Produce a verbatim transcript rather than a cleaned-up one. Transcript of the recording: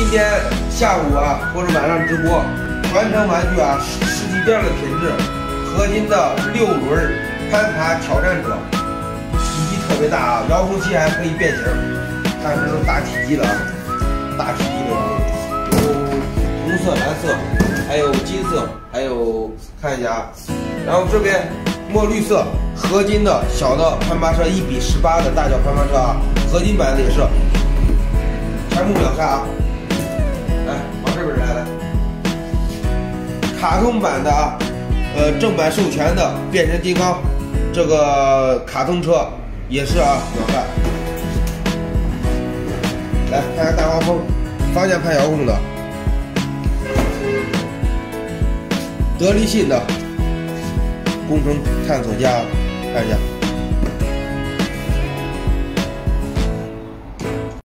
天下午啊或者晚上直播，传承玩具啊十几件的品质，合金的六轮攀爬挑战者，体积特别大啊，遥控器还可以变形，看这种大体积的啊，大体积的有红色、蓝色，还有金色，还有看一下啊，然后这边墨绿色合金的小的攀爬车，一比十八的大小攀爬车啊，合金版的也是，全部秒杀啊！来，往这边来来，卡通版的啊，呃，正版授权的变形金刚，这个卡通车也是啊，秒杀。来看看大黄蜂，方向盘遥控的，德力信的工程探索家，看一下。